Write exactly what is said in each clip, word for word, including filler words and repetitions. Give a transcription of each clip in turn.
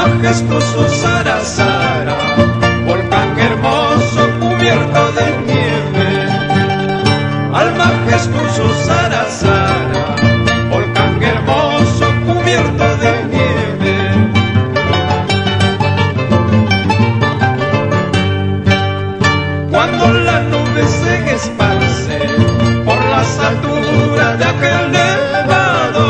majestuoso Sara Sara, volcán hermoso cubierto de nieve. Al majestuoso Sara Sara, volcán hermoso cubierto de nieve. Cuando la nube se esparce por las alturas de aquel nevado,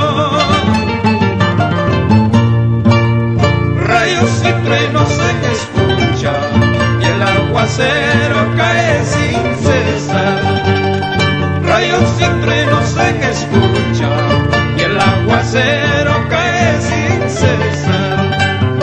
rayos y truenos se escuchan y el aguacero cae sin cesar. Rayos y truenos se escuchan y el aguacero cae sin cesar.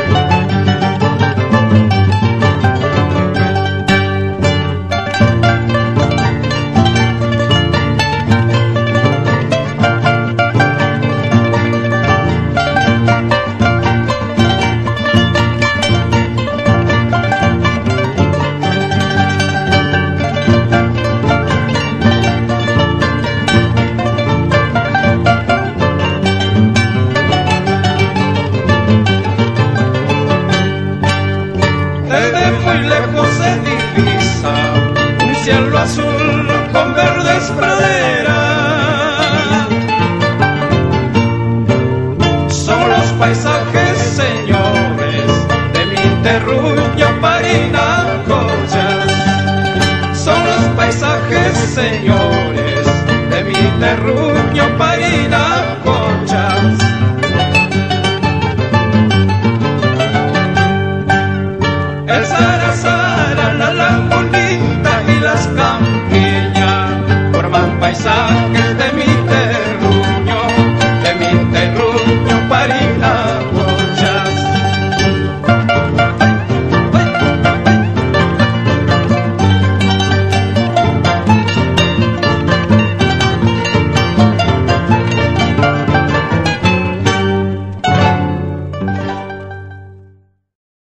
Desde muy lejos se divisa un cielo azul con verdes praderas. Son los paisajes, señores, de mi terruño Parinacochas. Son los paisajes, señores, de mi terruño Parinacochas.